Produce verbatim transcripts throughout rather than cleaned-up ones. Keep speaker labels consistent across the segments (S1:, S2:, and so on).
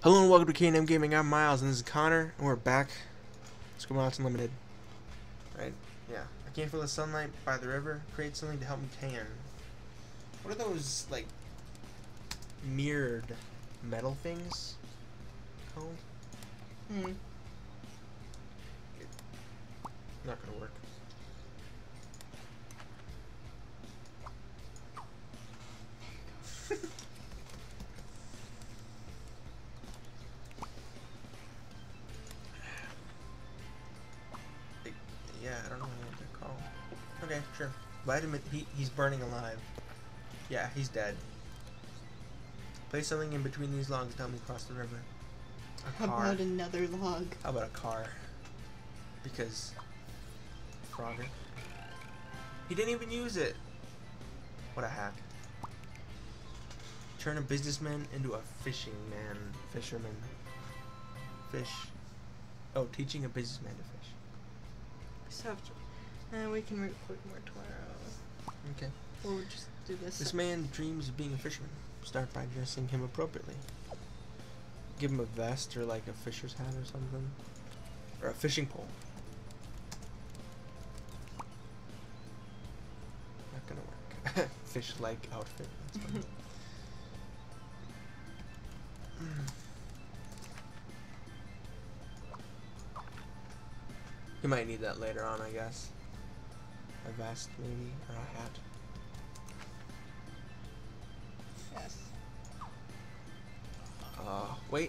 S1: Hello and welcome to K and M Gaming. I'm Miles and this is Connor, and we're back. Scribblenauts Unlimited. Right? Yeah. I can't feel the sunlight by the river. Create something to help me tan. What are those, like, mirrored metal things called?
S2: Hmm.
S1: Not gonna work. Yeah, I don't know what they're called. Okay, sure. Vitamin. He he's burning alive. Yeah, he's dead. Place something in between these logs to help me cross the river. A
S2: How
S1: car.
S2: about another log?
S1: How about a car? Because Frogger. He didn't even use it. What a hack. Turn a businessman into a fishing man. Fisherman. Fish. Oh, teaching a businessman to fish.
S2: So have to, and we can record more tomorrow.
S1: Okay.
S2: Or we'll just do this.
S1: This man dreams of being a fisherman. Start by dressing him appropriately. Give him a vest or like a fisher's hat or something. Or a fishing pole. Not gonna work. Fish-like outfit. That's funny. You might need that later on, I guess. A vest, maybe, or a hat.
S2: Yes.
S1: Uh, wait.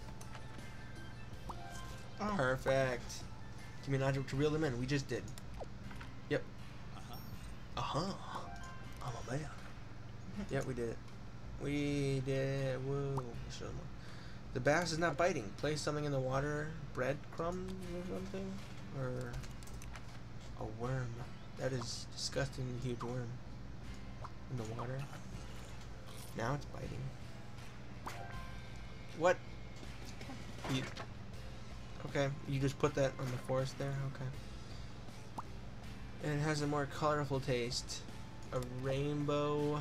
S2: Oh.
S1: Perfect. Give me an object to reel them in. We just did. Yep. Uh-huh. I'm a man. Yep, we did it. We did. Whoa. Show them. The bass is not biting. Place something in the water. Breadcrumbs or something? Or a worm. That is disgusting huge worm. In the water. Now it's biting. What? You, okay, you just put that on the forest there? Okay. And it has a more colorful taste. A rainbow...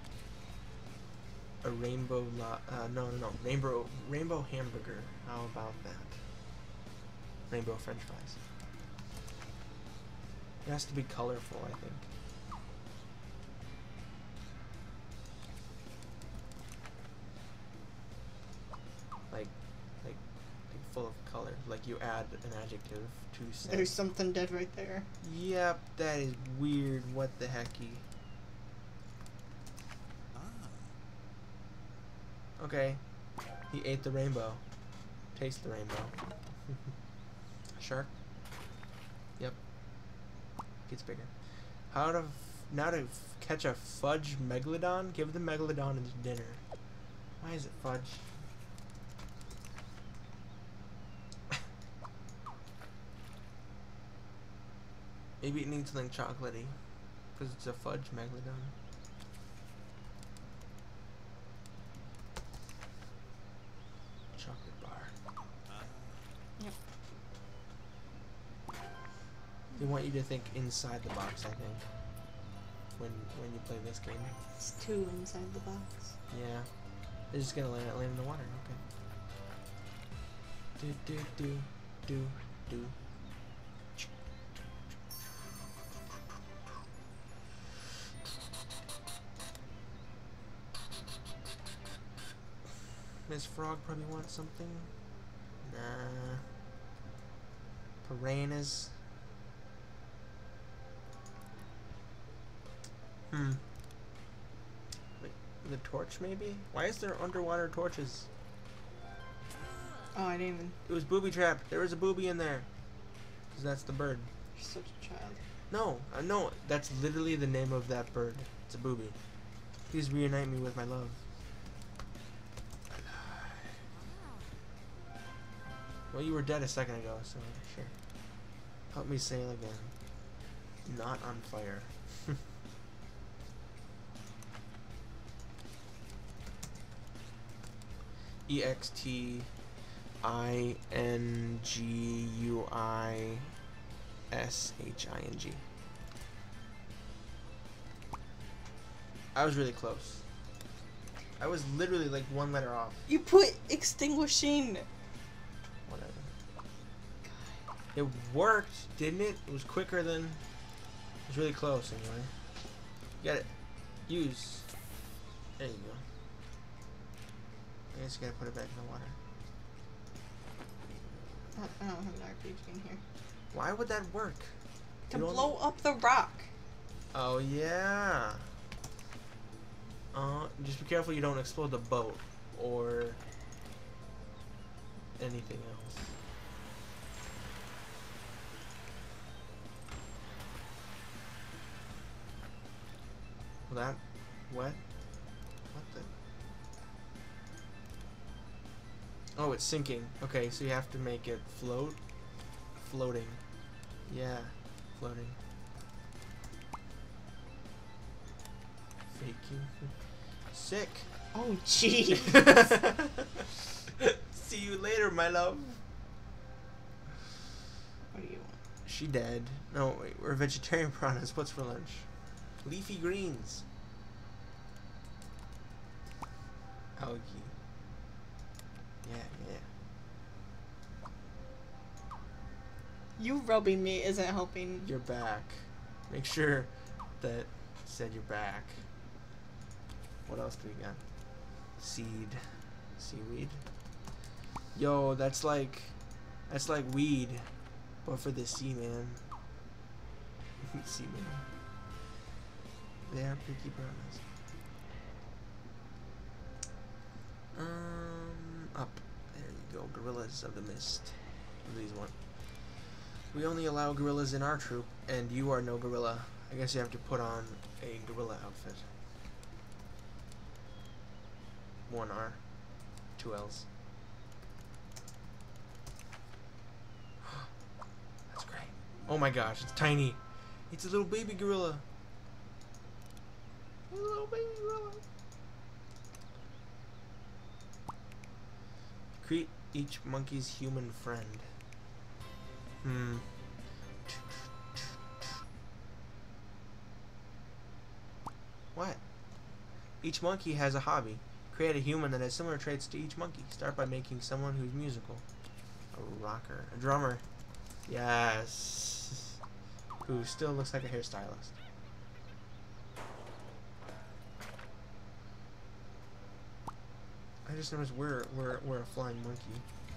S1: A rainbow... Lo uh, no, no, no. Rainbow, rainbow hamburger. How about that? Rainbow french fries. It has to be colorful, I think. Like, like, like full of color. Like you add an adjective to say.
S2: There's something dead right there.
S1: Yep, that is weird. What the hecky? Okay. He ate the rainbow. Taste the rainbow. Shark? Yep. Gets bigger. How to f now to f catch a fudge megalodon? Give the megalodon its dinner. Why is it fudge? Maybe it needs something chocolatey. Because it's a fudge megalodon. Chocolate bar.
S2: Yep.
S1: They want you to think inside the box, I think. When when you play this game.
S2: It's two inside the box.
S1: Yeah. They're just gonna land, land in the water, okay. Do do do do do. Miss Frog probably wants something. Nah. Piranhas. Hmm. Wait, the torch maybe? Why is there underwater torches?
S2: Oh, I didn't even.
S1: It was booby trapped. There was a booby in there. Cause that's the bird.
S2: You're such a child.
S1: No, uh, no, that's literally the name of that bird. It's a booby. Please reunite me with my love. Well, you were dead a second ago, so sure. Help me sail again. Not on fire. E X T I N G U I S H I N G. I was really close. I was literally like one letter off.
S2: You put extinguishing.
S1: Whatever. It worked, didn't it? It was quicker than... It was really close anyway. You gotta use... There you go. I guess you gotta put it back in the water.
S2: I don't have an R P G in here.
S1: Why would that work?
S2: To
S1: You
S2: blow up the rock.
S1: Oh yeah. Uh, just be careful you don't explode the boat or anything else. Well, that what? What the? Oh, it's sinking. Okay, so you have to make it float. Floating. Yeah, floating. Faking. Sick.
S2: Oh, gee.
S1: See you later, my love.
S2: What do you want?
S1: She dead. No, wait, we're vegetarian piranhas. What's for lunch? Leafy greens. Algae. Yeah, yeah.
S2: You rubbing me isn't helping.
S1: You're back. Make sure that said you're back. What else do we got? Seed. Seaweed. Yo, that's like that's like weed, but for the sea man. Sea man. They are picky piranhas. Um, up. There you go. Gorillas of the Mist. What do these want? We only allow gorillas in our troop, and you are no gorilla. I guess you have to put on a gorilla outfit. One R. Two L's. That's great. Oh my gosh, it's tiny. It's a little baby gorilla. A little baby gorilla. Create each monkey's human friend. Hmm. What? Each monkey has a hobby. Create a human that has similar traits to each monkey. Start by making someone who's musical. A rocker. A drummer. Yes. Who still looks like a hairstylist. I just noticed we're, we're, we're a flying monkey.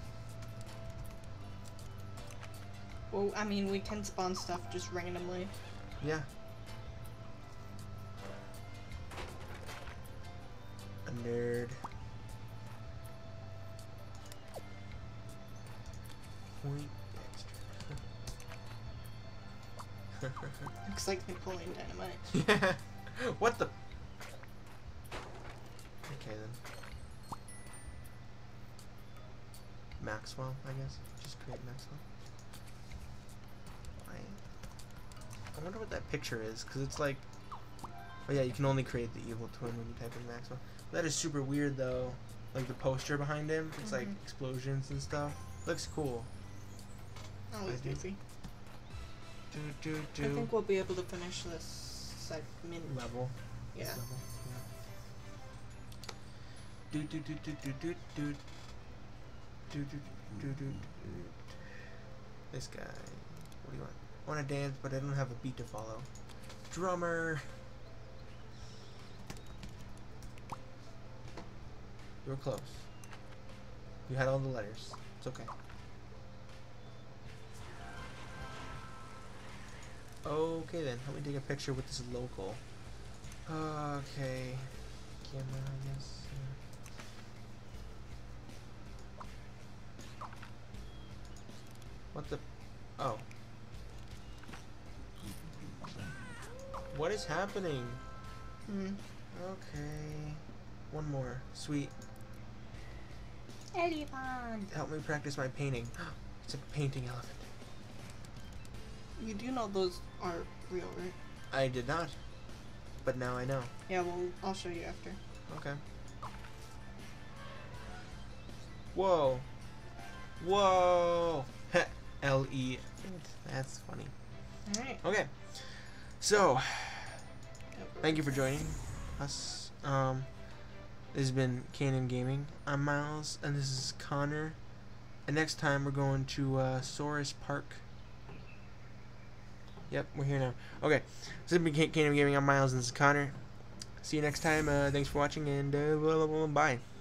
S2: Well, I mean, we can spawn stuff just randomly.
S1: Yeah. A nerd. Point Dexter.
S2: Looks like Napoleon Dynamite.
S1: Yeah. What the? Okay then. Maxwell, I guess. Just create Maxwell. I, I wonder what that picture is, because it's like... Oh yeah, you can only create the evil twin when you type in Maxwell. That is super weird though. Like the poster behind him, it's
S2: Mm-hmm.
S1: like explosions and stuff. Looks cool.
S2: Always
S1: I do.
S2: busy.
S1: Do, do, do.
S2: I think we'll be able to finish this segment.
S1: Level.
S2: Yeah.
S1: This level, yeah. Do, do, do, do, do, do, do. Do, do, do, do, do. This guy. What do you want? I want to dance, but I don't have a beat to follow. Drummer. You were close. You had all the letters. It's okay. Okay then, let me take a picture with this local. Okay. Camera, I guess. Yeah. What the? Oh. What is happening?
S2: Hmm.
S1: Okay. One more. Sweet.
S2: Elephant.
S1: Help me practice my painting. It's a painting elephant.
S2: You do know those aren't real, right?
S1: I did not. But now I know.
S2: Yeah, well, I'll show you after.
S1: Okay. Whoa. Whoa. L E. That's funny.
S2: Alright.
S1: Okay. So, thank you for joining us. Um, This has been K and M Gaming. I'm Miles, and this is Connor. And next time we're going to uh, Saurus Park. Yep, we're here now. Okay, this has been K and M Gaming. I'm Miles, and this is Connor. See you next time. Uh, thanks for watching, and uh, blah, blah, blah, bye.